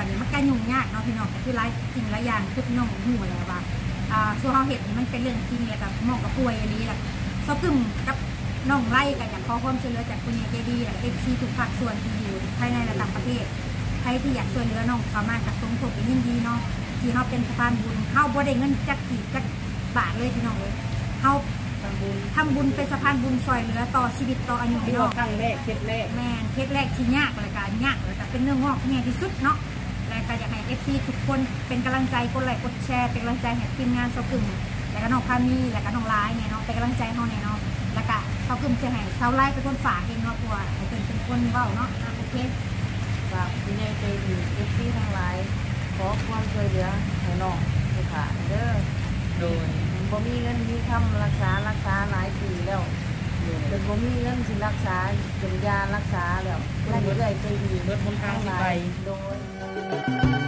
เนี่ยมันก็ยุ่งยากเนาะพี่น้องก็คือหลายสิ่งหลายอย่างคือพี่น้องหูแล้วว่าส่วนเฮาเฮ็ดมันเป็นเรื่องจริงแล้วก็หมองกับป่วยอันนี้แหละซอกึมกับน้องไล่กันอย่างขอความช่วยเหลือจากคุณยายใจดีและ FC ทุกภาคส่วนที่อยู่ภายในและต่างประเทศใครที่อยากช่วยเหลือน้องสามารถกับสมทบยินดีเนาะที่เฮาเป็นสะพานบุญเฮาบ่ได้เงินจักกี่จักบาทเลยพี่น้องเลยเฮาทำบุญเป็นสะพานบุญช่วยเหลือต่อชีวิตต่ออายุพี่น้องครั้งแรกเคล็ดแรกแม่นเคล็ดแรกที่ยากเลยการยากเลยแต่เป็นเรื่องงอกที่ง่ายที่สุดเนาะและก็อยากให้ FC ทุกคนเป็นกำลังใจกดไลค์กดแชร์เป็นกำลังใจให้ทีมงานเซากึ่มและก็น้องพามีและก็น้องร้ายเนี่ยเนาะเป็นกำลังใจเฮาเนี่ยเนาะแล้วก็เซากึ่มจะให้เซาไล่เป็นคนฝากเองเนาะตัวให้เป็นคนเว้าเนาะโอเคฝากพี่ในใจดีFCทั้งหลายขอความช่วยเหลือให้น้องสุขาเด้อโดยบ่มีเงินมีคำรักษาหลายปีแล้วเดี๋ยวบ่มีเงินสิรักษาเป็นยารักษาแล้วได้เรื่อยใจดีเบิดบนทางสิไปโดย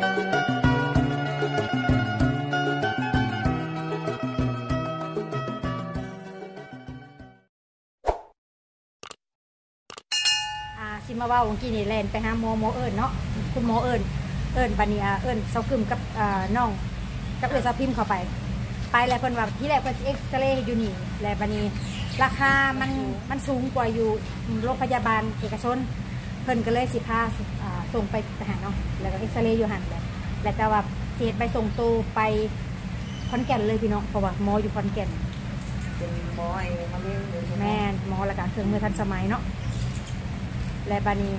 สิมาว่าวันกี้นี่แลนไปหาหมอเอิญเนาะคุณหมอเอิญบันนี้เอิญเซากึมกับน้องกับเอิญซาพิมเข้าไปแล้วเพิ่นว่าที่แรกเพิ่นเอ็กซเรย์อยู่นี่แล้วบันนี้ราคามันสูงกว่าอยู่โรงพยาบาลเอกชนเพิ่นก็เลยสิพาส่งไปหาเนาะแล้วก็เอ็กซเรย์อยู่หันแล้วแต่ว่าเสียไปส่งตัวไปขอนแก่นเลยพี่น้องเพราะว่าหมออยู่ขอนแก่นเป็นหมอมะเร็งแม่หมอแล้วก็เครื่องมือทันสมัยเนาะและบานี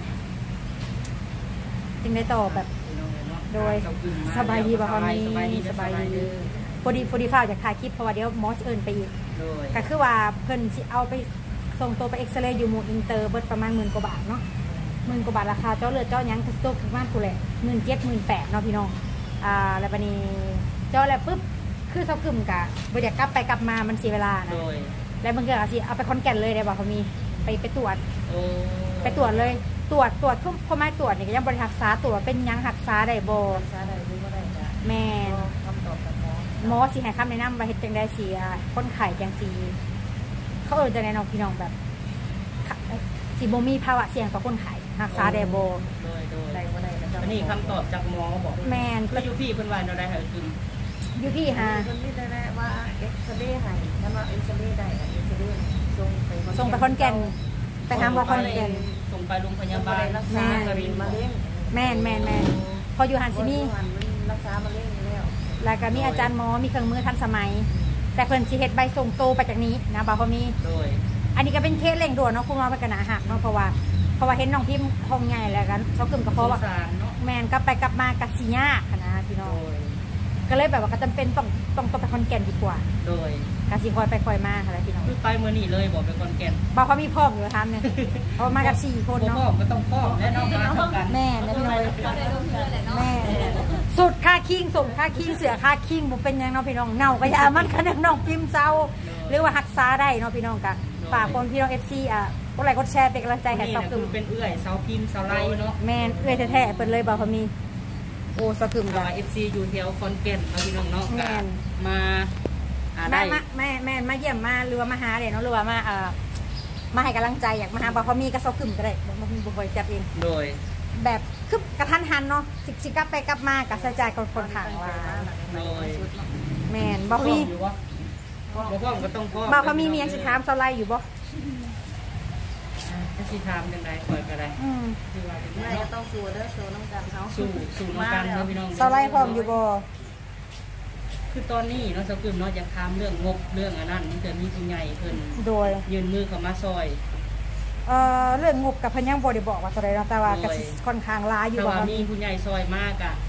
จึงได้ต่อแบบโดยสบายดีบ่พอมีสบายดีพอดีฟ้าจากถ่ายคลิปเพราะว่าเดี๋ยวหมอเอิญไปอีกก็คือว่าเพิ่นสิเอาไปส่งตัวไปเอ็กซเรย์อยู่หมู่อินเตอร์เบิดประมาณ10,000 กว่าบาทเนาะ10,000 กว่าบาทราคาเจาะเลือดเจาะยังสต๊อกประมาณกูแหละ17,000 18,000เนาะพี่น้องแล้วบานีเจาะแล้วปุ๊บคือเซากึ่มกะบ่อยากกลับไปกลับมามันเสียเวลานะแล้วบางเทื่อสิเอาไปขอนแก่นเลยได้บ่พอมีไปตรวจไปตรวจเลยตรวจพอมาตรวจเนี่ยยังบริหักษาตรวจเป็นยังหักษาได้บ่รักษาได้หรือบ่ได้จ้ะแม่คำตอบจากหมอสิให้คำแนะนำว่าเฮ็ดจังได๋สิคนไข้จังสิเขาจังได๋น้องพี่น้องแบบสิบ่มีภาวะเสี่ยงต่อคนไข้รักษาได้บ่ได้บ่ได้อันนี้คำตอบจากหมอบอกแม่นแล้วอยู่พี่เพิ่นว่าเนาะได้ให้กินอยู่พี่หาเพิ่นมีแต่ว่าเอ็กซเรย์ให้ถ้าว่าเอ็กซเรย์ได้เอ็กซเรย์ส่งไปขอนแก่นไปหาหมอขอนแก่นส่งไปโรงพยาบาลแม่มะเร็งแม่พออยู่หันสิมีรักษามะเร็งแล้วก็มีอาจารย์หมอมีเครื่องมือทันสมัยแต่เพิ่นสิเฮ็ดใบส่งโตไปจากนี้นะบ่าวพอมีอันนี้ก็เป็นเคสเร่งด่วนเนาะคุณหมอเป็นกระหนาหักเนาะเพราะว่าเห็นน้องพิมพ์ห้องใหญ่แล้วกันเซากึ่มก็เพราะว่าแม่นกลับไปกลับมาก็สิยากนะพี่น้องก็เลยแบบว่าก็จำเป็นต้องไปขอนแก่นดีกว่าโดยกะสิคอยไปคอยมาอะไรพี่น้องไปมื้อนี้เลยบอกไปขอนแก่นบ่าวเขามีพ่ออยู่ทำเนี่ยเพราะมากับ4 คนเนาะพ่อก็ต้องพ่อและน้องมากันแม่นะพี่น้องแม่สุดค่าคิงส่งค่าคิงเสือค่าคิงบ่เป็นยังเนาะพี่น้องเน่าก็อย่ามันคันน้องพิมพ์เซาหรือว่าหักษาได้เนาะพี่น้องกันฝากคนพี่น้อง FC กดไลค์กดแชร์เป็นกำลังใจให้เซากึ่มเป็นเอื้อยเซาพิมพ์เซาไลเนาะแม่เอื้อยแท้ๆเปิ้นเลยบ่าวเขามีโอ้เซากึ่มค่ะ FC อยู่แถวขอนแก่นเนาะพี่น้องเนาะมาได้แม่มาเยี่ยมมาหรือว่ามาหาเลยเนาะหรือว่ามาให้กำลังใจอยากมาหาบ่าวเขามีก็เซากึ่มก็ได้บ่มีบ่จับเองโดยแบบคือกระทันหันเนาะสิกลับไปกลับมากับใช้จ่ายคนทางว่าโดยแม่นบ่มีพ่อก็ต้องพ่อบ่มีมีหยังสิถามเซาไลอยู่บ่ถ้าสิถามจังได๋ข่อยก็ได้คือว่าได้ก็ต้องสู้เด้อสู้นำกันเฮาสู้นำกันเนาะพี่น้องเซาไลพร้อมอยู่บ่คือตอนนี้เนาะเซากึ่มเนาะอยากถามเรื่องงบเรื่องอันนั้นมันจะมีผู้ใหญ่เพิ่นโดยยื่นมือเข้ามาซอยเรื่องงบกับเพิ่นยังบ่ได้บอกว่าเท่าใดเนาะแต่ว่าก็ค่อนข้างหลายอยู่ว่ามีผู้ใหญ่ซอยมาก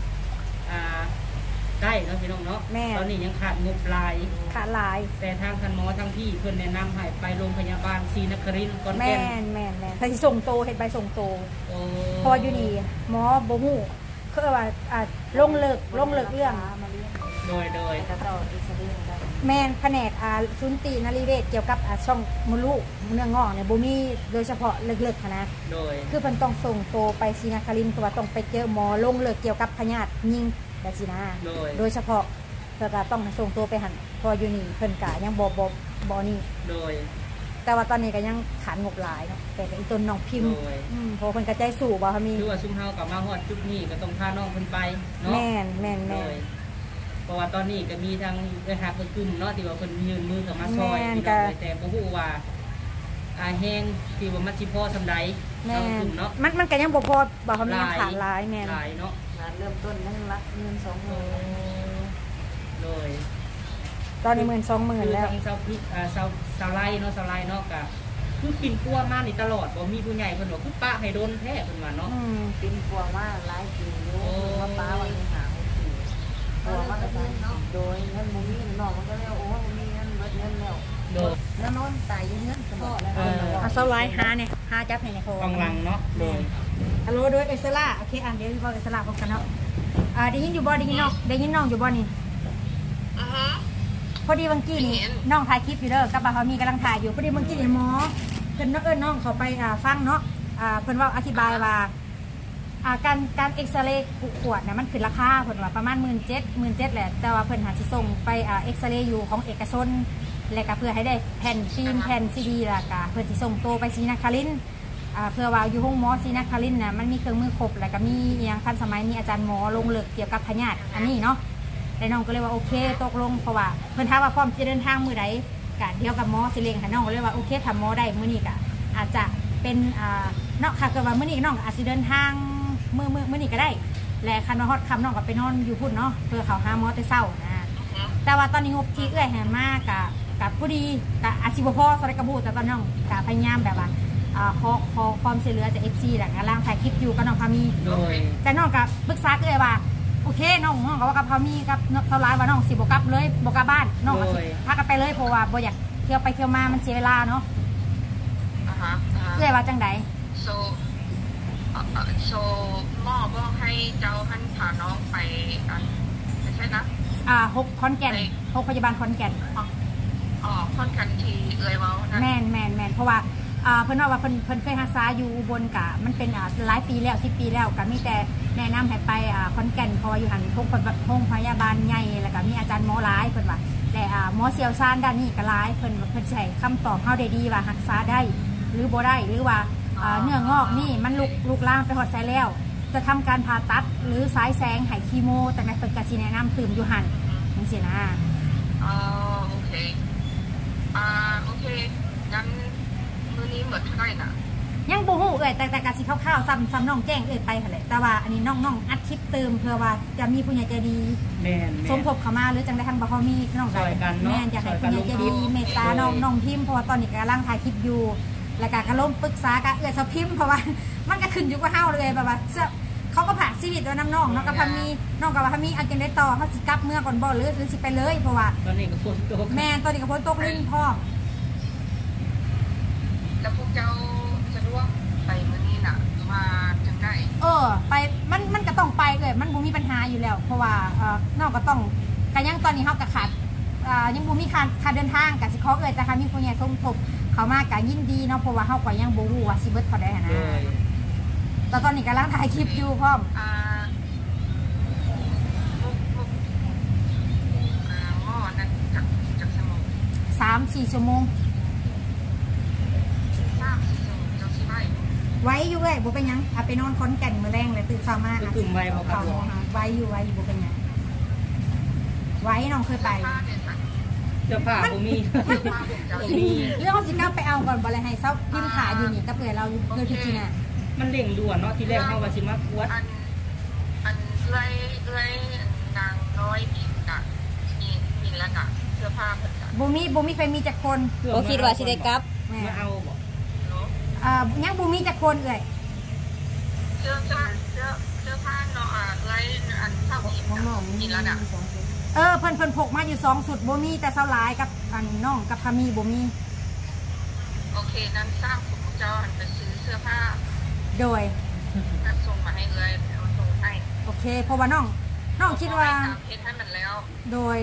ได้เนาะพี่น้องเนาะตอนนี้ยังขาดงบหลายแต่ทางท่านหมอทางพี่เพิ่นแนะนำให้ไปโรงพยาบาลศรีนครินทร์ก่อนแม่นถ้าสิส่งโตเฮ็ดใบส่งโตพออยู่นี่หมอบ่ฮู้คือว่าลงเลิกเรื่องโดยแม่นแผนกศูนย์ตีนรีเวชเกี่ยวกับช่องมดลูกเนื้องอกเนี่ยบ่มีโดยเฉพาะเลิกนะคือเพิ่นต้องส่งโตไปศรีนครินทร์เพราะว่าต้องไปเจอหมอลงเลิกเกี่ยวกับพยาธิยิงแต่สินะโดยเฉพาะเพิ่นก็ต้องส่งตัวไปหั่นพออยู่นี่เพิ่นก็ยังบ่นี่โดยแต่ว่าตอนนี้ก็ยังขาดงบหลายเนาะแต่อีต้นน้องพิมพ์เพราะเพิ่นกระจายสู่บ่มีคือว่าซุ่มเฮากับมาฮอดจุดนี้ก็ต้องพาน้องเพิ่นไปเนาะแม่นเพราะว่าตอนนี้ก็มีทางเอื้อฮักเพิ่นกลุ่มเนาะที่ว่าเพิ่นยื่นมือเข้ามาซอยแต่บ่ฮู้ว่าแห้งที่ว่ามันสิพอซำใดเนาะมันก็ยังบ่พอบ่เขามีขาดหลายแม่นหลายเนาะเริ่มต้นนั่งละ12,000 เลยตอนนี้12,000แล้วทางชาวไร่เนาะก็คือปิ่นปัวมานี่ตลอดบ่มีผู้ใหญ่เพิ่นบอกคือป้าให้โดนแท้เพิ่นว่าเนาะปิ่นปัวมาหลายปีอยู่ว่าป้าวันนี้หาปัวมาก็ได้เนาะโดยเงินบ่มีน้องมันก็แล้วโอ้บ่มีเงินเบิดเงินแล้วแล้วนอนตายอยู่เงินก็แล้วเอาเซาไลหาเนี่ยหาจับให้ในโทรกำลังเนาะโดยฮัลโหลโดยเอสล่าโอเคเดี๋ยวพอเอสล่าพบกันเนาะได้ยินอยู่บ่ได้ยินน้องอยู่บ่นี่พอดีบางกี้นี่น้องถ่ายคลิปอยู่เด้อกับบ่าวมีกำลังถ่ายอยู่พอดีบางกี้นี่หมอเพิ่นน้องเขาไปฟังเนาะเพิ่นว่าอธิบายว่าการเอ็กซเรย์ขวดนะมันขึ้นราคาเพิ่นว่าประมาณ17,000แหละแต่ว่าเพิ่นหาสิส่งไปเอ็กซเรย์อยู่ของเอกชนแล้วก็เพื่อให้ได้แผ่นฟิล์มแผ่นซีดีแล้วก็เพิ่นสิส่งตัวไปศรีนครินทร์เพื่อว่าอยู่ห้องหมอศรีนครินทร์น่ะมันมีเครื่องมือครบแล้วก็มีอย่างทันสมัยมีอาจารย์หมอลงลึกเกี่ยวกับพยาธิอันนี้เนาะแต่น้องก็เลยว่าโอเคตกลงเพราะว่าเพิ่นถามว่าพร้อมจะเดินทางมื้อใดก็เดียวกับหมอสิเล็งให้น้องก็เลยว่าโอเคถ้าหมอได้มื้อนี้ก็อาจจะเป็นเนาะค่ะเกิดว่ามื้อนี้น้องอาจสิเดินทางมื้อนี้ก็ได้และคันว่าฮอดค่ำน้องก็ไปนอนอยู่พุ่นเนาะเพื่อเขาหาหมอแต่เช้านะแต่ว่าตอนนี้งบที่เอื้อยให้มากับผู้ดีกับอาชีพพ่อสระกระบูแต่ตอนน้องก็พยายามแบบว่าขอความช่วยเหลือจาก FC แล้วก็ล่างถ่ายคลิปอยู่กับน้องพามีแต่น้องก็ปรึกษาเอื้อยว่าโอเคน้องก็ว่ากับพามีกับเท่าไรว่าน้องสิบ่กลับเลยบ่กลับบ้านน้องก็สิพากันไปเลยเพราะว่าบ่อยากเที่ยวไปเที่ยวมามันเสียเวลาเนาะเอื้อยว่าจังใดหมอบอกให้เจ้าท่านพาน้องไปไม่ใช่นะ 6 ขอนแก่น6 พยาบาลขอนแก่นขอนแก่นที่เว้านะแม่นเพราะว่าเพิ่นว่าเพิ่นเคยรักษาอยู่อุบลกะมันเป็นหลายปีแล้ว10 ปีแล้วก็มีแต่แนะนำให้ไปขอนแก่นเพราะว่าอยู่หันโรงพยาบาลใหญ่แล้วก็มีอาจารย์หมอหลายเพิ่นว่าแต่หมอเชี่ยวชาญด้านนี้ก็หลายเพิ่นใช้คำตอบเฮาได้ดีว่ารักษาได้หรือบ่ได้หรือว่าเนื้องอกนี่มันลุกลามไปหอดไซแล้วจะทำการผ่าตัดหรือสายแสงให้คีโมแต่ในเป็นกระชีแนะนำตื่มอยู่หันนั่นสินะโอเคโอเคงั้นมื้อนี้หมดเท่าไหร่น่ะยังบ่ฮู้แต่กะสิคร่าวๆซ้ำน้องแจ้งไปหั่นแหละแต่ว่าอันนี้น้องอัดคลิปเติมเพื่อว่าจะมีผู้ใหญ่ใจดีสมทบเข้ามาหรือจังได้ทางบ่เขามีน้องกันแม่อยากให้ผู้ใหญ่ใจดีเมตตาน้องพิมพ์เพราะว่าตอนนี้กำลังถ่ายคลิปอยู่แล้วก็ล้มปรึกษากับเอื้อยสะพิมพ์เพราะว่ามันก็ขึ้นอยู่กับเฮาเลยแบบว่าเขาก็ผ่านชีวิตแล้วน้องก็พามีน้องกับว่าพามีอาจจะได้ต่อเขาสิกลับเมื่อก่อนบ่หรือสิไปเลยเพราะว่าตอนนี้ก็ฝนตกแม่ตอนนี้ก็ฝนตกลิ้นพ่อแล้วพวกเจ้าจะร่วมไปมื้อนี้น่ะมาจังได้ไปมันก็ต้องไปเลยมันบ่มีปัญหาอยู่แล้วเพราะว่าน้องก็ต้องก็ยังตอนนี้เฮาก็ขาดยังบ่มีค่าเดินทางก็สิขอแต่ค่ะมีผู้ใหญ่สมทบเขามากก็ยินดีเนาะเพราะว่าเฮาก็ยังบ่ฮู้ว่าสิเบิดเท่าใดนะแต่ตอนนี้กำลังถ่ายคลิปอยู่พร้อมหม้อนั้นจักชั่วโมง 3-4 ชั่วโมง 3-4 ชั่วโมงเจ้าสิไว้อยู่บ่เป็นหยังไปนอนขอนแก่นมื้อแรงเลยตื่นเช้ามาตื่นไว้บ่ครับไว้อยู่บ่เป็นหยังไว้น้องเคยไปเจ้าผ้าบ่มีเรื่องเขาสิก้าวไปเอาก่อนบ่เลยให้เซาพิมพ์ขาอยู่นี่กับเผื่อเราเกิดพิจินะมันเร่งด่วนเนาะที่แรกเขาว่าสิมาปวดอันเอื้อยนางน้อยกินแล้วกะเสื้อผ้าเพิ่นกะบ่มีใครมีจักคนบ่คิดว่าสิได้กลับมาเอาบ่ยังบ่มีจักคนเอ้ยเสื้อผ้าเนาะเอื้อยอันเท่ากินแล้วน่ะเพิ่นพกมาอยู่2 สุดบ่มีแต่เซาหลายกับอันน้องกับพามีบ่มีโอเคนั้นสร้างคุณเจ้าหันไปซื้อเสื้อผ้าโดยส่งมาให้เลยเอาส่งให้โอเคเพราะว่าน้องคิดว่าเฮ็ดให้มันแล้วโดย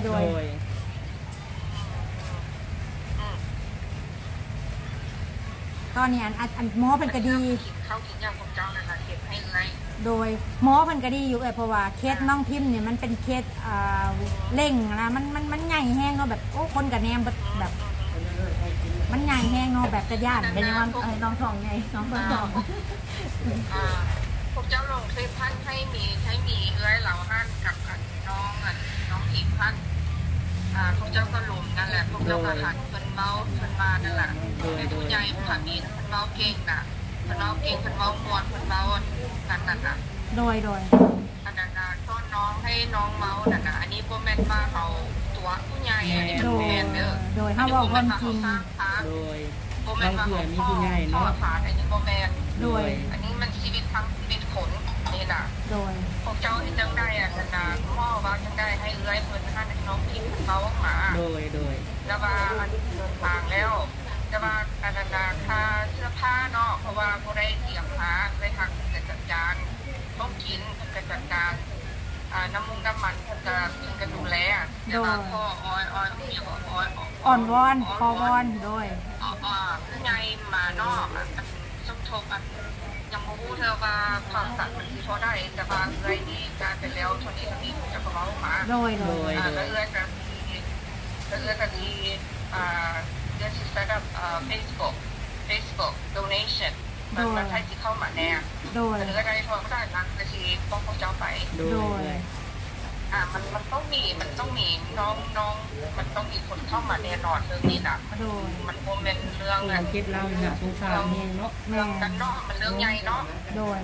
ตอนนี้อันหมอเพิ่นก็ดีเข้ากินยาของเจ้านั่นน่ะเฮ็ดให้เลยโดยหมอเพิ่นก็ดีอยู่เพราะว่าเคสน้องพิมพ์เนี่ยมันเป็นเคสเร่งนะมันใหญ่แห้งเนาะแบบโอ้คนกับแนมแบบมันใหญ่แห้งเนาะแบบกระยานเป็นยังไงน้องทองไงน้องคนทองพวกเจ้าลงคลิปพันให้มีเอื้อยเหล่าฮั่นกับน้องอีกพันพวกเจ้าก็หลุมนั่นแหละพวกเจ้าก็หันเพิ่นเมาเพิ่นมานั่นแหละเป็นผู้ใหญ่ผ่านนี้เพิ่นเมาเก่งน่ะเพิ่นเมาเก่งเพิ่นเมามวนเพิ่นเมานั่นน่ะโดยอันนั้นต้อนน้องให้น้องเมานั่นน่ะอันนี้บ่แม่นมาเอาตัวผู้ใหญ่อันนี้เป็นแม่นเด้อโดยเฮาเว้าความจริงโดยบ่แม่นมาเอามีผู้ใหญ่เนาะผ่านอันนี้บ่แม่นโดยอันนี้มันชีวิตทั้งชีวิตคนนี่น่ะโดยพวกเจ้าที่จังได้นาพ่อว่าจังได้ให้เอื้อยเพิ่นให้น้องพิมพ์เขามาโดยแล้วว่าอันเดินทางแล้วแต่ว่าอันนั้นค่าเสื้อผ้าเนาะเพราะว่าบ่ได้เตรียมหาได้ทางจัดการต้องกินจัดการน้ำมันเพิ่นก็ดูแลแต่ว่าพ่ออ้อยอ่อนวอนคอวอนโดยคือไงมาเนาะสมทบยังบ่ฮู้เธอว่าความสัตว์มันสิพอได้แต่ว่าเอื้อยนี่การเป็นแล้วเท่านี้จะก็เว้ามาโดยแล้วเอื้อยก็ดีjust set up Facebook donation มันใช้สิเข้ามาแน่โดยเอื้อยได้พอได้นักก็สิป้องพวกเจ้าไปโดยมันต้องมีน้องมันต้องมีคนเข้ามาแน่นอนเรื่องนี้น่ะมันโมเมนต์เรื่องคิดเราเนี่ยสงสารนี่เนาะเรื่องกันเนาะมันเรื่องใหญ่เนาะโดย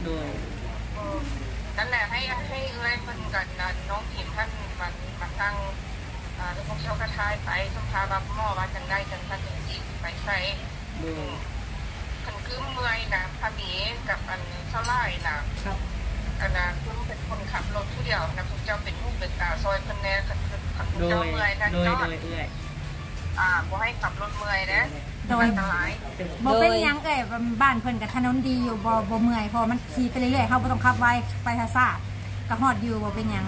นั่นแหละให้เอื้อยเพิ่นกันน้องพิมพ์ท่านมันทั้งแล้วพวกเจ้ากระทายไปสมภารับหม้อว่าจังได้จังท่านจังสิไปใส่คันคือเมื่อยนะพามีกับอันเท่าไร่นะครับอันนั้นคุณเป็นคนขับรถผู้เดียวนะพวกเจ้าเป็นผู้เป็นตาซอยคนแน่คันพวกเจ้าเมื่อยนั่นเนาะบ่ให้ขับรถเมื่อยนะโดยบ่เป็นยังบ้านเพิ่นกับถนนดีอยู่บ่เมื่อยพอมันขี่ไปเรื่อยๆเฮาบ่ต้องขับไวไปช้าๆก็ฮอดอยู่บ่เป็นหยัง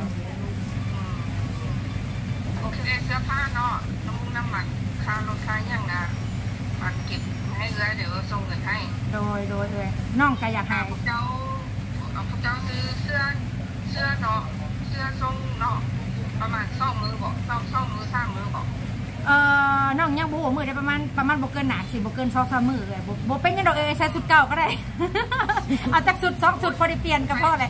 โอเคเสื้อผ้าเนาะน้ำมันค่ารถค่าหยังนะมันเก็บให้เอื้อยเดี๋ยวส่งเงินให้โดยน้องก็อยากให้พวกเจ้าซื้อเสื้อเนาะเสื้อทรงเนาะประมาณ2 มื้อบ่2 มื้อ3 มื้อบ่น้องยังบ่ฮู้มื้อได้ประมาณบ่เกินหนาสิบ่เกิน2-3 มื้อเลยบ่เป็นจังดอกใส่ชุดเก่าก็ได้เอาจักชุด2ชุดพอได้เปลี่ยนก็พอแหละ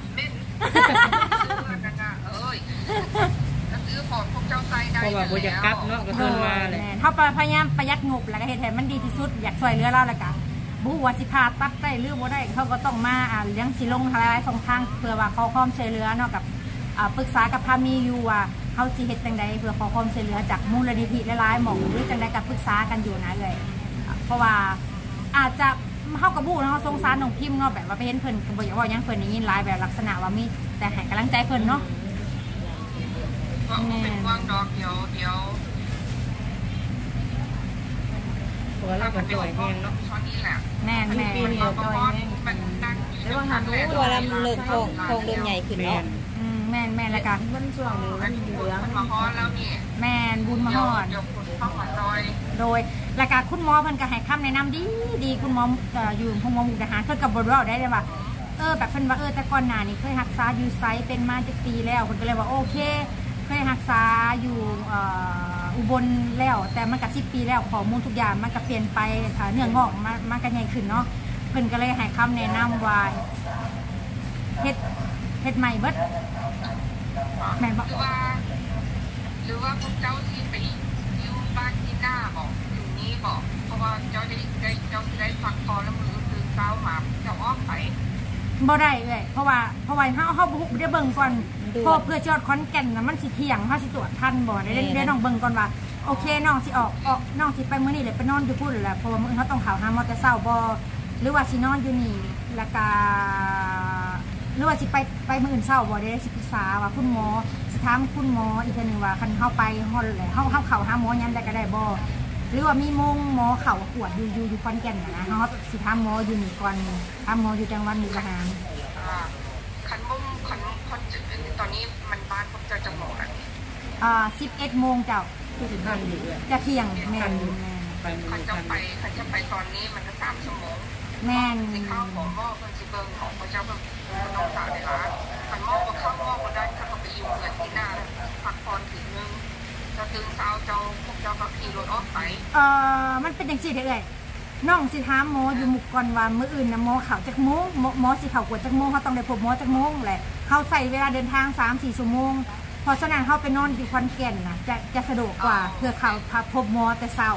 ซื้อของพวกเจ้าใส่ได้เพราะว่าบ่อยากกลับเนาะก็เพิ่นว่าแหละเฮาพยายามประหยัดงบแล้วก็เฮ็ดให้มันดีที่สุดอยากช่วยเหลือเราแล้วก็บ่ฮู้ว่าสิพาตัดได้หรือบ่ได้เขาก็ต้องมาเลี้ยงสิลงหลายๆช่องทางเพื่อว่าขอความช่วยเหลือเนาะกับปรึกษากับพามีอยู่ว่าเฮาสิเฮ็ดจังได๋เพื่อขอความช่วยเหลือจากมูลนิธิหลายๆหม่องหรือจังได๋ก็ปรึกษากันอยู่นะเลยเพราะว่าอาจจะเฮาก็บ่เนาะสงสารน้องพิมพ์เนาะแบบว่าไปเห็นเพิ่นก็บ่อยากเว้าหยังเพิ่นได้ยินหลายแบบลักษณะว่ามีแต่ให้กำลังใจเพิ่นเนาะเป็นว่างดอกเดี๋ยวตัวเราก็จ่อยแห้งเนาะตอนนี้แหละแม่จ่อยแห้งมันนั่งแล้วว่าหันตัวเราเริ่มโคงเริ่มใหญ่ขึ้นเนาะแม่แล้วกันมันช่วงนี้มันเหลืองมาฮอดแล้วนี่แม่บุญมาฮอดโดยรายการคุณหมอเพิ่นก็ให้คำแนะนำดีคุณหมออยู่พงมมุกดาหารเพิ่นก็บ่รู้ได้เลยว่าแบบเพิ่นว่าแต่ก่อนหน้านี้เคยรักษาอยู่ไซเป็นมาจักปีแล้วเพิ่นก็เลยว่าโอเคเคยรักษาอยู่อุบลแล้วแต่มันก็10 ปีแล้วข้อมูลทุกอย่างมันก็เปลี่ยนไปเนื้องอกมันก็ใหญ่ขึ้นเนาะเพิ่นก็เลยให้คำแนะนำว่าเฮ็ดใหม่เบิดแม่บอกหรือว่าพวกเจ้าที่ไปอยู่บ้านที่หน้าบอกอยู่นี้บอกเพราะว่าเจ้าได้พักพอแล้วมือคือเช้ามาเจ้าออกไปบ่ได้เลยเพราะว่าเฮาบ่ได้เบิ่งก่อนพอเพื่อจอดคอนแก่นน่ะมันสิเที่ยงเฮาสิตรวจทันบ่ได้น้องเบิ่งก่อนว่าโอเคน้องสิออกน้องสิไปมื้อนี้เลยไปนอนอยู่พุ่นแหละเพราะว่ามื้อเฮาต้องเข้าหาหมอแต่เช้าบ่หรือว่าสินอนอยู่นี่แล้วก็หรือว่าสิไปมื้ออื่นเช้าบ่ได้สิปรึกษาว่าคุณหมอสิถามคุณหมออีกทีนึงว่าคันเฮาไปฮอดแล้วเฮาเข้าหาหมอยามใดก็ได้บ่หรือว่ามีหมอเข้าขวดอยู่คอนแก่นนะเฮาสิถามหมออยู่นี่ก่อนถามหมออยู่จังหวัดมุกดาหารคันตอนนี้มันบ้านพวกเจ้าจะหมด 11 โมงเจ้าจะเที่ยงแม่คันจะไปตอนนี้มันก็3 ชั่วโมงแม่สิเข้าของหม้อคนสิเบิ่งของพระเจ้าก็น้องสาวในร้านคันหม้อก็เข้าหม้อก็ได้ถ้าเขาไปอยู่เงินที่หน้าพักผ่อนถึงนึงจะถึงเช้าเจ้าพวกเจ้าก็ขี่รถออกไปมันเป็นอย่างสี่เด้อน้องสิถามหมออยู่มุกก่อนว่ามื้ออื่นนะหมอเขาจักโมงหมอสิเขากวดจักโมงเขาต้องได้พบหมอจักโมงแหละเขาใส่เวลาเดินทาง 3-4 ชั่วโมงเพราะฉะนั้นเขาไปนอนที่ขอนแก่นนะจะสะดวกกว่าเพื่อเขาพบหมอแต่เช้า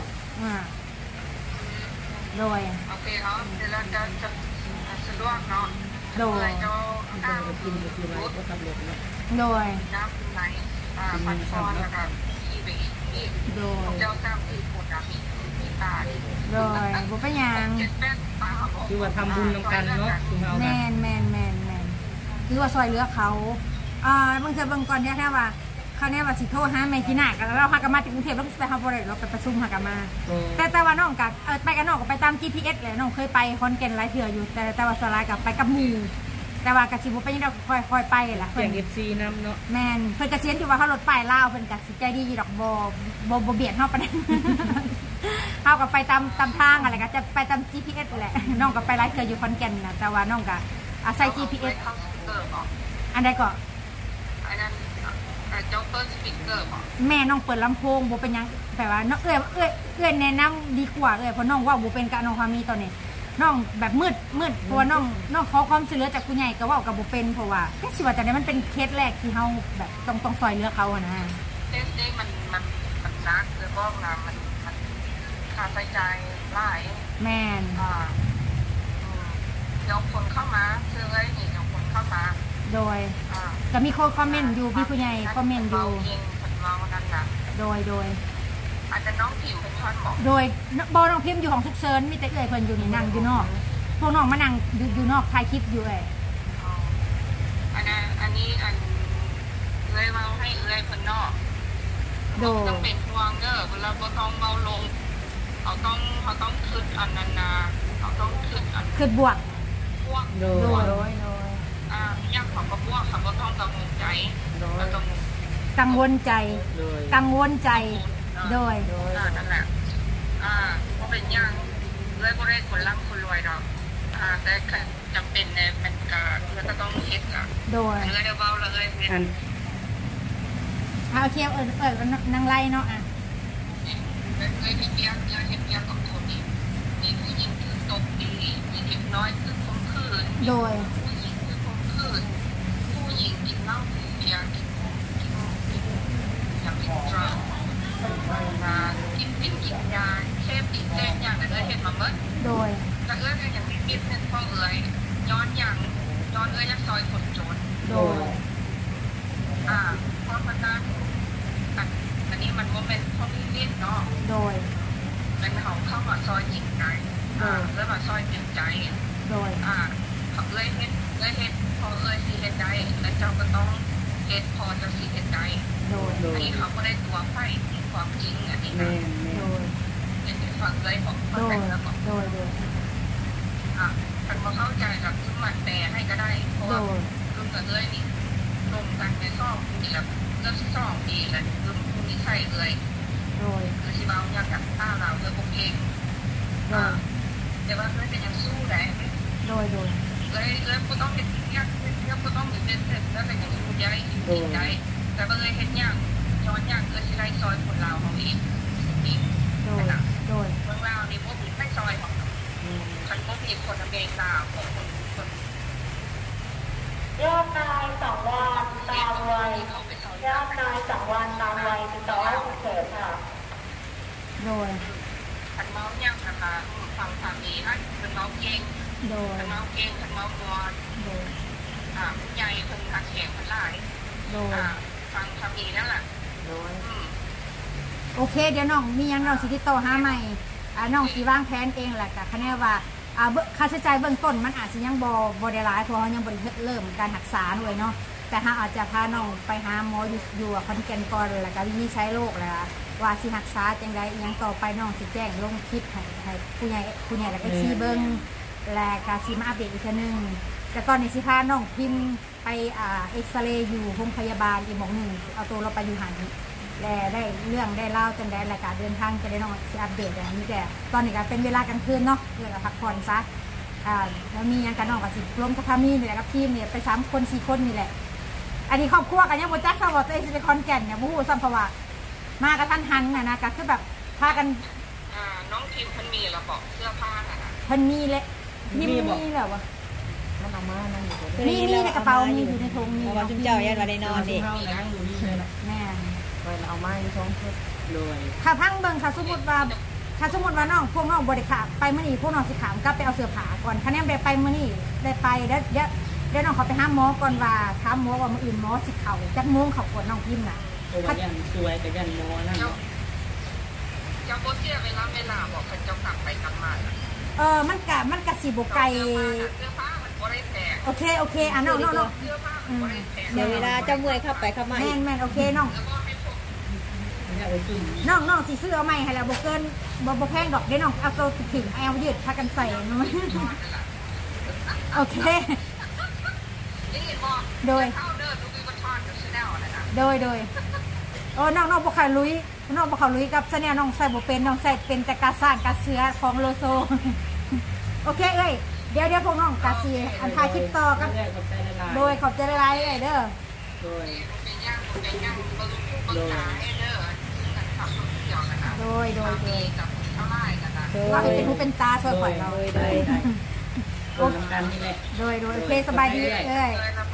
โดยโอเคเขาเดี๋ยวเราจะสะดวกเนาะโดยกินก็คือว่าก็ขับรถเนาะโดยน้ำไหลปันฟอนแล้วก็ขี่ไปอีกโดยเจ้าตามที่ปวดมีตาดิโดยบุปผาคือว่าทำบุญกันเนาะแมนคือว่าซอยเหลือเขาบางเทอเบางก่อนเนี่ยแค่ว่าเขาเนี่ยว่าสิโทรหาแม่จีน่ากันแล้วหักกันมาจากกรุงเทพแล้วไปฮาร์บริเราไปประชุมหักกันมาแต่ว่าน้องกับไปกันน้องก็ไปตาม GPS เลยน้องเคยไปคอนแก่นหลายเถื่ออยู่แต่ว่าสลายกับไปกับหมู่แต่ว่ากระชิบุไปยังเราคอยไปแหละเพื่อน FC นำเนาะแมนเพื่อนกระเชียนที่ว่าเขารถป้ายเล่าเพื่อนกระสิใจดีดอกโบเบียดเข้าไปเข้ากับไปตามทางอะไรก็จะไปตาม GPS แหละน้องก็ไปหลายเถื่ออยู่คอนแก่นนะแต่ว่าน้องก็อาศัย GPS อันใดก็เจ้าเปิดสปีกเกอร์แม่น้องเปิดลำโพงโบเป็นยังแต่ว่าน้องเอื้อแนะนำดีกว่าเพราะน้องว่าโบเป็นการน้องความมีตอนนี้น้องแบบมืดเพราะว่าน้องขอความช่วยเหลือจากผู้ใหญ่ก็ว่ากับโบเป็นเพราะว่าแค่สิว่าแต่นั้นมันเป็นเคสแรกที่เขาแบบต้องซอยเหลือเขาอะนะเคสนี้มันนักแล้วก็มันค่าใช้จ่ายหลายแม่นเดี๋ยวคนเข้ามาเชื่อเลยนี่เดี๋ยวคนเข้ามาโดยก็มีคอมเมนต์อยู่พี่ผู้ใหญ่คอมเมนต์อยู่โดยอาจจะน้องพิมพ์เป็นท่อนบอกโดยบอน้องพิมพ์อยู่ของทุกเซิร์นมีแต่เอ่ยเพิ่นอยู่นี่นั่งอยู่นอกพวกน้องมานั่งอยู่นอกถ่ายคลิปอยู่อันนี้เลยมาให้เอ่ยเพิ่นนอกต้องเป็นห่วงเด้อเวลาบ่ต้องเบาลงเขาต้องขึ้นอันนั้นนะเขาต้องขึ้นบวกโดยยากของกระบวกค่ะก็ต้องกังวลใจกังวลใจโดยนั่นแหละก็เป็นอย่างเลยก็ได้คนร่ำคนรวยดอกแต่จำเป็นเนี่ยมันก็ต้องเฮ็ดโดยเลยเดี๋ยวเบาเลยโอเคนางไล่เนาะเลยเฮ็ดเบียกับคนนี้มีผู้หญิงคือตกดีมีเด็กน้อยคือคมคืนโดยผู้หญิงกินเหล้ากินเบียร์กินอย่างเป็นดรากินยาเสพติดเล่นอย่างนั้นเห็นมาเมื่อโดยแต่อย่างมีบิดเนสพ่อเอ๋ยย้อนยักซอยคนโจรโดยเพราะมันนั้นอันนี้มันว่าเป็นพ่อมีบิดเนาะโดยเป็นเขาเข้ามาซอยจิตใจแล้วมาซอยเต็มใจโดยเขาเลยเฮ็ดพอสีเฮ็ดได้แล้วเจ้าก็ต้องเฮ็ดพอจะสีเฮ็ดได้อันนี้เขาก็ได้ตัวไฟความจริงอันนี้นะเป็นฝั่งเลยของฝั่งแต่แล้วก็ท่านพอเข้าใจกับทุกมันแต่ให้ก็ได้เพราะว่าลุงกับเอ้ยนี่ลงกันในซ่องนี่แหละเรื่องที่ซ่องดีแหละลุงคุณนี่ใช่เลยคือที่เราอยากกับป้าเราเรื่องพวกเองแต่ว่าเอ้ยเป็นยังสู้ได้โดยเลยก็ต้องเป็นยังก็ต้องเป็นเสร็จแล้วแต่ยังรู้ใจแต่ก็เลยเห็นอย่างย้อนอย่างที่ไรซอยคนลาวเขาอีกนี่โดยเมืองลาวนี่พวกไม่ซอยของฉันก็มีคนอเมริกาของคนยอดนาย2 วันตามวัยยอดนาย2 วันตามวัยติดต่อให้คุณเสริมค่ะโดยฉันเมาอย่างนะคะฟังสามีให้ฉันเมาเก่งฉันเมาเก่งฉันเมาบัวผู้ใหญ่คนหักแขกคนหลายฟังสามีนั่นแหละโอเคเดี๋ยวน้องมียังน้องสิติโตหาใหม่น้องสิวางแผนเองแหละกับคะแนนว่าค่าใช้จ่ายเบื้องต้นมันอาจจะยังบริหลายเพราะยังบริเริ่มการรักษาด้วยเนาะแต่ถ้าอาจจะพาน้องไปหาหมออยู่คอนแก่นก่อนเลยแล้วก็วินิจฉัยโรคแล้วว่าสิรักษาจังไดยังต่อไปน้องสิแจ้งลงคลิปให้ผู้ใหญ่แล้วก็ซีเบิ้งและก็ซีมาอัปเดตอีกทีนึงแต่ตอนนี้สิพาน้องพิมพ์ไปเอ็กซเรย์อยู่โรงพยาบาลอีกหมองหนึ่งเอาตัวเราไปอยู่หันได้เรื่องได้เล่าจนได้รายการเดินทางจะได้น้องอัปเดตอย่างนี้แต่ตอนนี้ก็เป็นเวลากลางคืนเนาะเรื่องพักผ่อนซะแล้วมียังกันน้องกับสิร่วมกับพามีนี่แหละกับทีมเนี่ยไป3 คน 4 คนนี่แหละอันนี้ครอบครัวกันยังโมจักสาวตัวเองจะไปคอนแก่นเนี่ยบู๊สัมภวะมากับทันหันนะก็คือแบบพากันน้องทีมมันมีระบอกเสื้อผ้าน่ะนะมันมีเลยนี่มีแบบว่ามันเอามานั่นอยู่นี่ในกระเป๋ามีอยู่ในถุงมีว่าจุ่มเจ้ายันว่าได้นอนนี่แม่เอามาอยู่2ชุดเลยถ้าพังเบิ่งค่ะสมมติว่าน้องพวกน้องบริขาไปเมื่อนี้พวกน้องสิขามก็ไปเอาเสื้อผ้าก่อนคะแนนไปเมื่อนี้ได้ไปได้น้องเขาไปห้ามหมอก่อนว่าถามหมอว่ามื้ออื่นหมอสิเขาจักโมงเขาปวดน้องพิมพ์น่ะถ้ายันสวยกับยันหมอนั่นเจ้าโบเสียเวลาบอกเจ้ากลับไปกลับมามันกะสิบ่ไกลเสื้อผ้ามันบ่ได้แพงโอเคน้องเสื้อผ้ามันบ่ได้แพงเดี๋ยวเวลาเจ้าเมื่อยเข้าไปเข้ามาแม่นโอเคน้องสิซื้อเอาใหม่ให้แล้วบ่เกินบ่แพงดอกได้น้องเอาตัวถึงเอายืดพากันใส่มันโอเคโดยน้องบ่ขาลุยกับซะแนวน้องใส่บ่เป็นน้องใส่เป็นแต่กาซ่านกาเสือของโลโซโอเคเอ้ยเดี๋ยวพวกน้องกาซีอันถ่ายคลิปต่อกับโดยขอบใจหลายๆเอ้ยเด้อโดยว่าเป็นหูเป็นตาช่วยปล่อยเราโดยกันนี่แหละโดยโอเคสบายดีเอ้ย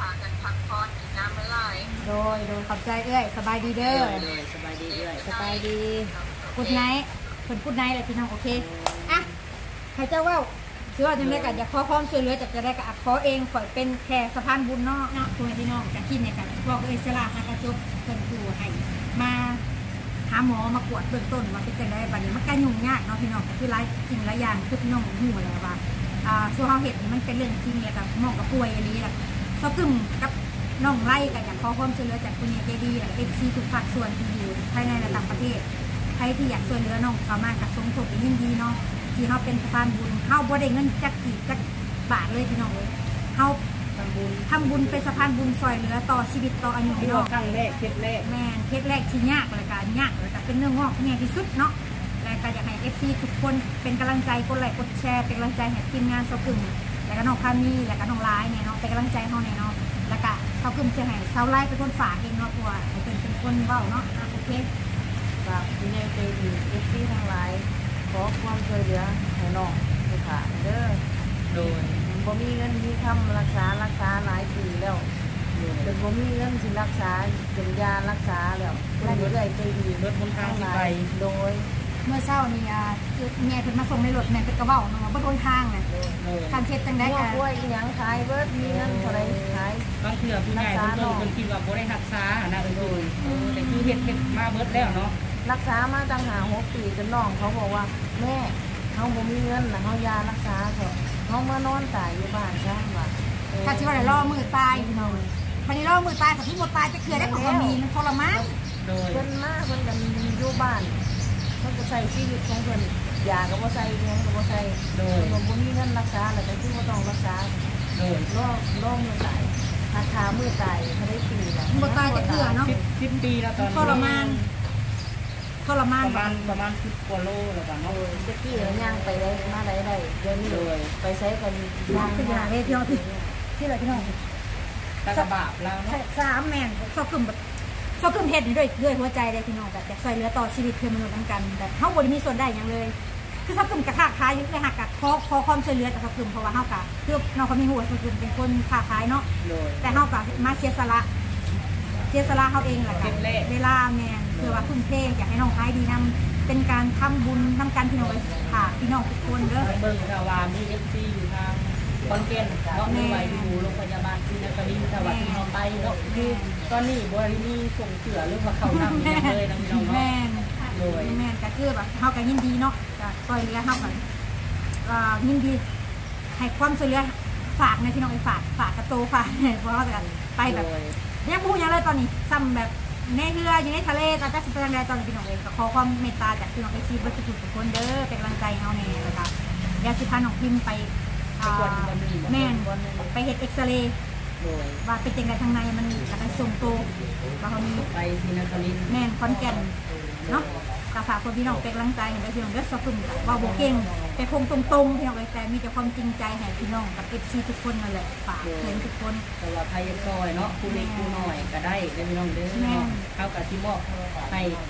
โดยขอบใจเอ้ยสบายดีเด้อสบายดีเอ้ยสบายดีพูดไงคนพูดไงแหละพี่น้องโอเคอ่ะใครเจ้าว่าเชื่อจังเลยกันอยากขอความช่วยเหลือจากจะได้กับขอเองขอเป็นแค่สะพานบุญเนาะคุณพี่น้องจากที่เนี่ยกันบอกเอ้ยสลาหากระจบเพิ่นผู้ให้มาหาหมอมากวดเบื้องต้นว่าเป็นจังได๋บัดนี้มันก็ยุ่งยากเนาะพี่น้องคือหลายสิ่งหลายอย่างคือพี่น้องฮู้แล้วว่าส่วนเฮาเฮ็ดมันเป็นเรื่องจริงแล้วก็หมอก็ป่วยอีหลีล่ะซอกึมกับน้องไล่กันอยากขอความช่วยเหลือจากคุณยายใจดีและ FC ทุกภาคส่วนที่อยู่ภายในและต่างประเทศใครที่อยากช่วยเหลือน้องสามารถกับสมทบยินดีเนาะที่เขาเป็นสะพานบุญเขาบ่ได้เงินจักกี่จักบาทเลยพี่น้องเลยเขาทำบุญเป็นสะพานบุญซอยเหลือต่อชีวิตต่ออายุพี่น้องครั้งแรกเคสแรกที่ยากเลยการยากเลยแต่เป็นเรื่องงอกที่ง่ายที่สุดเนาะและก็อยากให้ FC ทุกคนเป็นกำลังใจกดไลค์กดแชร์เป็นกำลังใจให้ทีมงานเซากึ่มและก็น้องพามีและก็น้องไลน์เนี่ยเนาะเป็นกำลังใจเขาเนี่ยเนาะแล้วก็เซากึ่มจะให้เซาไลน์เป็นคนฝากเองเนาะตัวเป็นคนเบ้าเนาะโอเคฝากที่ในใจดี FC ทั้งหลายขอความช่วยเหลือให้น้องลูกค้าเด้อโดยบ่มีเงินมีคำรักษาหลายปีแล้วจนบ่มีเงินสิรักษาเป็นยารักษาแล้วเพิ่นก็เลยใจดีรถบนทางสิไปโดยเมื่อเช้านี่แม่เพิ่นมาส่งในรถแม่เป็นกระเป๋าเนาะบ่โดนทางน่ะการเช็ดจังได๋ก็กล้วยอีหยังขายเบิดมีเงินเท่าไหร่ขายบางเทื่อผู้ใหญ่เพิ่นคิดว่าบ่ได้รักษานะเอ้ยแต่คือเฮ็ดมาเบิดแล้วเนาะรักษามาตั้ง6 ปีจนน้องเขาบอกว่าแม่เขาบ่มีเงินนะเขายารักษาเถอะเขามานอนตายอยู่บ้านใช่ไหมถ้าชิว่าได้ล่อมือตายพี่น้องวันนี้ล่อมือตายกับที่หมดตายจะเกลือได้ของมีมันทรมานเพิ่นมาเพิ่นกันอยู่บ้านเพิ่นจะใส่ชีวิตของเพิ่นยาก็บ่ใส่เงินก็บ่ใส่ผมบ่มีเงินรักษาแล้วแต่ที่บ่ต้องรักษาล่อมือตายถ้ามือตายเขาได้ปีแล้วหมดตายจะเกลือเนาะ 10 ปีแล้วตอนนี้ทรมานประมาณ10 กว่าโลแล้วกันเนาะตะกี้ย่างไปได้มาได้เดี๋ยวนี้ไปใช้กันย่างขึ้นมาเลยพี่น้องที่เลยพี่น้องตะบาบแล้วเนาะ 3แม่นซอกึมเฮ็ดด้วยหัวใจเลยพี่น้องแบบอยากช่วยเหลือต่อชีวิตเพื่อนมนุษย์นำกันแต่เฮาบ่ได้มีส่วนได้หยังเลยคือซอกึมกะค้าขายอยู่ในหักกะขอความช่วยเหลือจากซอกึมเพราะว่าเฮากะคือน้องเขามีหัวซอกึมเป็นคนค้าขายเนาะแต่เฮากะมาเสียสละเฮาเองแหละค่ะเวลาแม่นคือว่าทุ่มเทอยากให้น้องขายดีนำเป็นการทำบุญนำกันพี่น้องไปฝากพี่น้องทุกคนเด้อเบิ่งถ้าว่ามี FC อยู่ทางคอนเกนเนาะมีไว้อยู่โรงพยาบาลศรีนครินทร์ถ้าว่าพี่น้องไปเนาะคือตอนนี้บ่ได้มีส่งเสือหรือว่าเข้านำเลยนะพี่น้องเนาะแม่นก็คือแบบเฮาก็ยินดีเนาะก็ช่วยเหลือเฮาก็ยินดีให้ความช่วยเหลือฝากนะพี่น้องไปฝากกระโตฝากเพราะว่าแบบไปแบบยังพูดยังเลยตอนนี้ซ้ำแบบในเรืออยู่ในทะเลตอนจะเป็นยังไงตอนพี่น้องเองก็ขอความเมตตาจากพี่น้องเอชีบัสทุกคนเด้อเป็นกำลังใจเฮาแน่เลยค่ะเดี๋ยวสิพาน้องพิมไปแม่นไปเฮ็ดเอ็กซเรย์ว่าเป็นจังได๋ทางในมันจะได้ส่งโตว่าเฮามีไปศรีนครินทร์แม่นขอนแก่นเนาะก็ฝากคนพี่น้องเป็นกำลังใจให้พี่น้องเด้อสกุลว่าบ่เก่งแต่คงตรงๆพี่น้องแต่มีแต่ความจริงใจให้พี่น้องกับ FC ทุกคนนั่นแหละฝากเพื่อนทุกคนแต่ว่าไผซอยเนาะผู้เล็กผู้น้อยก็ได้พี่น้องเด้อเฮาก็สิมอบให้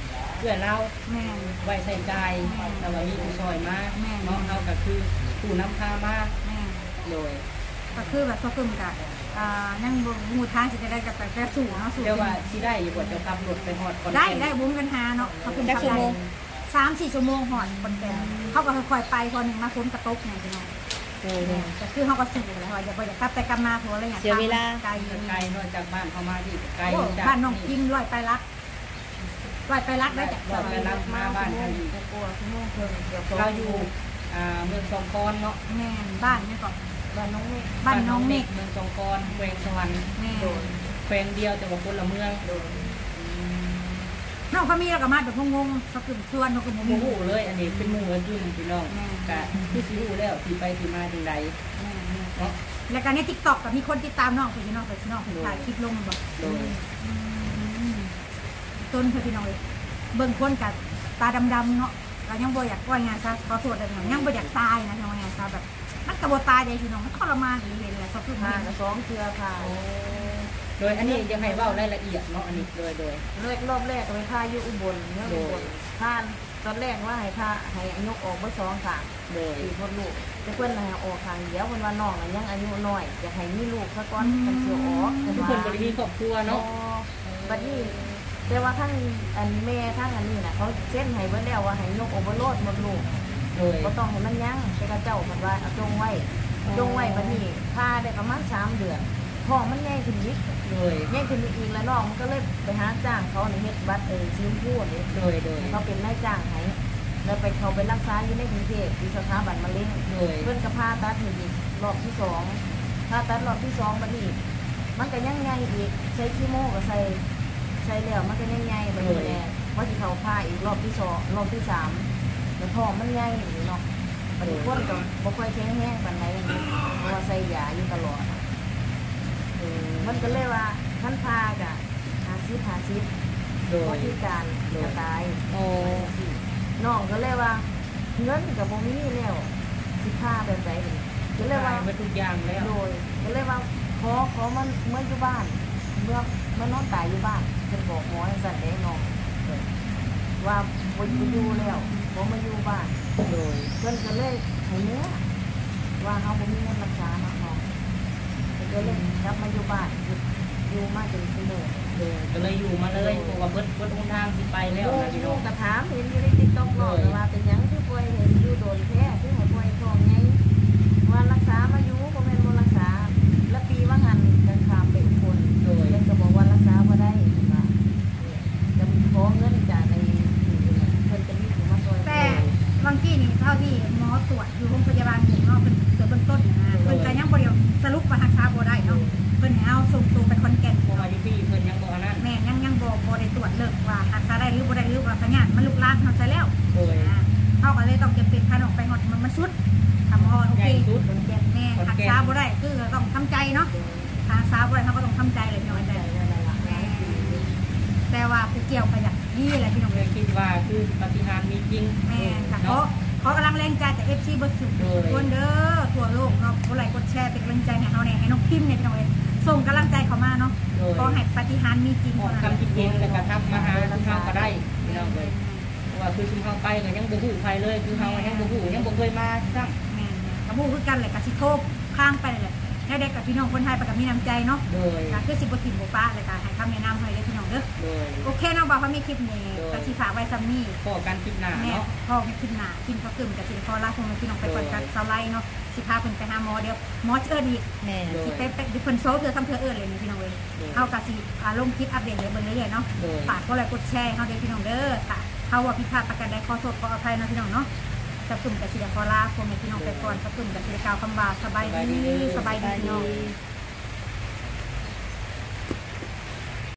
พื่อนเราแม่ไว้ใส่ใจแต่ว่ามีผู้ซอยมากเนาะเอาก็คือผู้นำพามากแม่โดยก็คือแบบก็คือมันกับนั่งงูทางจะได้กับแต่สู่เนาะสู่เดี๋ยวว่าสิได้อยู่บ่จะขับรถไปฮอดก่อนได้บุ้มกันหาเนาะเขาเป็นขับได้3-4 ชั่วโมงหอดคนแก่เขาก็ค่อยๆไปพอหนึ่งมาพ้นกระตกไงพี่น้องก็คือเขาก็สื่อเลยว่าอย่าไปอย่ากลับไปกลับมาเพราะอะไรอย่างไกลไกลนอกจากบ้านเขามาที่ไกลบ้านน้องกิมลอยไปรักได้จากลอยไปรักมาบ้านเขาอยู่กลัวชั่วโมงเพิ่งเดี๋ยวเราอยู่เมืองสองคอนเนาะแม่บ้านนี่ก่อนบ้านน้องเมฆบ้านน้องเมฆเมืองสองคอนแขวงสวรรค์แม่แขวงเดียวแต่ว่าคนละเมืองน้องเขามีแล้วก็มาแบบงงๆเขากึ่งชวนเขากึ่งหมู่เลยอันนี้เป็นหมู่กันอยู่พี่น้องกะที่สิรู้แล้วที่ไปที่มาจังใดเนาะแล้วก็ใน TikTok ก็มีคนติดตามน้องไปพี่น้องถ่ายคลิปลงบอกโดยต้นพี่น้องเลยเบิ่งคนกับตาดำๆเนาะเรายังบ่อยากว่างานซะขอโทษเลยยังบ่อยากตายนะยังว่างานซะแบบมันกระโบตายใจพี่น้องมันทรมานอีเลยแหละเขาคือพามากับ2เทื่อพาโดยอันนี้ยังให้เว้ารายละเอียดเนาะอันนี้โดยรอบแรกก็ไปพาอยู่อุบลเนาะอุบลพาตอนแรกว่าให้พาให้ยกออกเบ่2ข้างโดย 4คนลูกแต่เพิ่นให้ออกข้างเดียวเพิ่นว่าน้องยังอายุน้อยอยากให้มีลูกซะก่อนจังสิออกทุกคนบริมีครอบครัวเนาะบัดนี้แต่ว่าทั้งอันแม่ทั้งอันนี้น่ะเขาเส้นให้เบิ่แล้วว่าให้ยกโอเวอร์โหลดหมดลูกโดยบ่ต้องให้มันยั้งแต่กระเจ้าเพิ่นว่าเอาจงไว้บัดนี้พาได้ประมาณ3 เดือนท้องมันใหญ่ขึ้นอีกโดยใหญ่ขึ้นอีกแล้วน้องมันก็เลยไปหาจ้างเขาในเฮ็ดบัตรซีมพูดนี่โดยเขาเป็นนายจ้างให้แล้วไปเขาไปรักษาอยู่ในกรุงเทพที่สถาบันมะเร็งโดยเพิ่นก็พาตัดอีกรอบที่2พาตัดรอบที่2บัดนี้มันก็ยังใหญ่อีกใช้คีโมก็ใส่แล้วมันก็ยังใหญ่บัดนี้แหละว่าสิเขาพาอีกรอบที่2รอบที่3แล้วท้องมันใหญ่อยู่เนาะบัดนี้คนก็บ่ค่อยแข็งแรงปานใดเพราะว่าใส่ยาอยู่ตลอดมันก็เลยว่าท่านพากะ50 โดเพยราะที่การจะตายโอ้น้องก็เลยว่าเงินกับบ่มีแล้วสิพาแบบใดก็เลยว่าไปทุกอย่างแล้วโดยก็เลยว่าขอมันเมื่ออยู่บ้านเมื่อนอนตายอยู่บ้านเพิ่นบอกหมอให้สั่นเด้น้องว่าบ่อยู่แล้วบ่มาอยู่บ้านโดยเพิ่นก็เลยให้เนื้อว่าเฮาบ่มีเงินรักษาเนาะน้องก็เลยกลับมาอยู่บ้านอยู่มาจนถึงมื้อโดยก็เลยอยู่มาเลยเพราะว่าเบิดทางสิไปแล้วนะพี่น้ลูองกกระถามเห็นอยู่ในติ๊กต็อกเนาะว่าเป็นหยังคือป่วยเห็นอยู่โดนแท้คือให้ป่วยท้องไงว่ารักษามาอยู่บ่แม่นบ่รักษาแล้วปีว่าหันกันขามไปอุบลเพิ่นก็บอกว่ารักษาบ่ได้ว่าจะขอเงินจากในเพิ่นจะมีผู้มาช่วยแต่บางทีนี่เท่าที่หมอตรวจอยู่โรงพยาบาลอยู่เนาะเป็นเบื้องต้นนะเพิ่นก็ยังบ่ได้สรุปว่ารักษาบ่ได้เนาะเพิ่นให้เอาส่งตัวไปขอนแก่นเพราะว่าอยู่พี่เพิ่นยังบ่นั่นแม่ยังบ่ได้ตรวจเลิกว่ารักษาได้หรือบ่ได้หรือว่าพยานมันลุกลามเฮาซะแล้วโดยเขาก็เลยต้องจำเป็นพาน้องไปหอดมันสุดทำหอดโอใหเคญ่สุดคนแก่นแม่รักษาบ่ได้คือต้องทำใจเนาะรักษาบ่ได้เขาก็ต้องทำใจเลยพี่น้องใจใจนั่นแหละแม่แต่ว่าผู้เกี่ยวกับอย่างนี้แหละพี่น้องเลยคิดว่าคือปฏิหารย์มีจริงแม่ค่ะเขากำลังแรงใจจาก FC เบิร์ดสุดคนเด้อทั่วโลกเนาะกดไลค์กดแชร์เป็นกำลังใจให้เขาเนี่ยให้น้องพิมพ์เนี่ยพี่น้องเลยส่งกำลังใจเขามาเนาะขอให้ปฏิหารย์มีจริงออกคำคิดเห็นแล้วก็ทักมาหาทุกเฮาก็ได้พี่น้องเลยเพราะว่าคือชุมเฮาไปก็ยังบ่ฮู้ใครเลยคือเฮายังบ่ฮู้ยังบ่เคยมาซ้ํแม่กระบู้คือกันเลยกับสิโทบข้างไปเลยแล้วเด็กกับพี่น้องคนไทยไปกับมีน้ำใจเนาะโดยก็คือสิบถิ่นบุป้าเลยค่ะให้คำแนะนำให้เลยพี่น้องเด้อโดยโอเคน้องบอกว่ามีคลิปนี้กระสีฝากไว้ซัมมี่ก็การคิดหน้าแม่เนาะพ่อไม่ขึ้นหนากินข้าวกึ่มกับสิพอลาคงพี่น้องไปก่อนกันเซาไลเนาะสิพาเพิ่นไปหาหมอเดี๋ยวหมอเอิ้นอีกแม่สิไปดิเพิ่นโซเธอทำเธอเอิ้นเลยพี่น้องเลยเอากะสิลงคลิปอัปเดตเลยเบิ่งเรื่อยๆเนาะฝากกดไลค์กดแชร์เฮาได้พี่น้องเด้อค่ะเฮาว่าผิดพลาดประการใดขอโทษขออภัยนะพี่น้องเนาะจะกึ่มกับสิพอลาคงพี่น้องไปก่อนจะกึ่มกับสิกล่าวคำว่าสบายดีพี่น้อง